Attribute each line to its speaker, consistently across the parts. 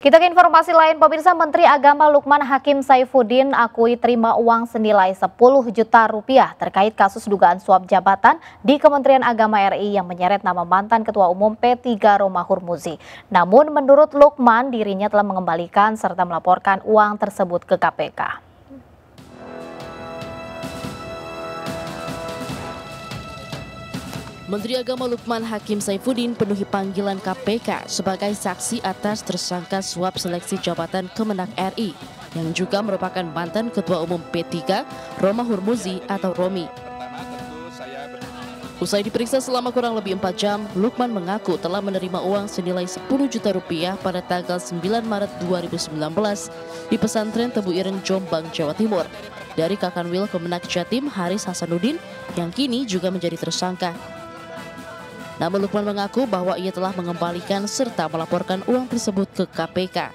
Speaker 1: Kita ke informasi lain, pemirsa. Menteri Agama Lukman Hakim Saifuddin akui terima uang senilai 10 juta rupiah terkait kasus dugaan suap jabatan di Kementerian Agama RI yang menyeret nama mantan Ketua Umum P3 Romahur Muzi. Namun menurut Lukman, dirinya telah mengembalikan serta melaporkan uang tersebut ke KPK.
Speaker 2: Menteri Agama Lukman Hakim Saifuddin penuhi panggilan KPK sebagai saksi atas tersangka suap seleksi jabatan Kemenak RI yang juga merupakan mantan Ketua Umum P3 Romahur Muzi atau Romi. Usai diperiksa selama kurang lebih 4 jam, Lukman mengaku telah menerima uang senilai 10 juta rupiah pada tanggal 9 Maret 2019 di pesantren Tebu Ireng, Jombang, Jawa Timur dari Kakanwil Kemenak Jatim Haris Hasanuddin yang kini juga menjadi tersangka. Namun Lukman mengaku bahwa ia telah mengembalikan serta melaporkan uang tersebut ke KPK.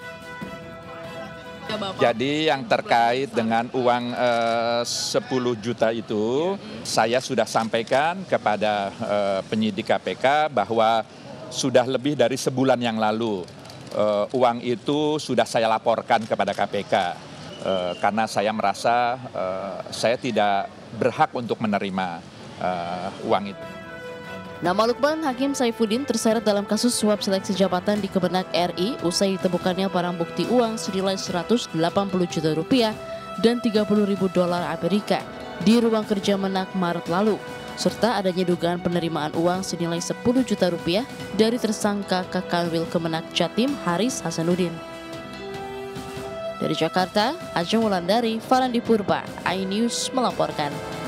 Speaker 3: Jadi yang terkait dengan uang 10 juta itu, saya sudah sampaikan kepada penyidik KPK bahwa sudah lebih dari sebulan yang lalu uang itu sudah saya laporkan kepada KPK karena saya merasa saya tidak berhak untuk menerima uang itu.
Speaker 2: Nama Lukman Hakim Saifuddin terseret dalam kasus suap seleksi jabatan di Kemenak RI usai ditemukannya barang bukti uang senilai 180 juta rupiah dan 30.000 dolar Amerika di ruang kerja Menak Maret lalu, serta adanya dugaan penerimaan uang senilai 10 juta rupiah dari tersangka Kakanwil Kemenak Jatim Haris Hasanuddin. Dari Jakarta, Ajeng Wulandari, Farandi Purba, iNews melaporkan.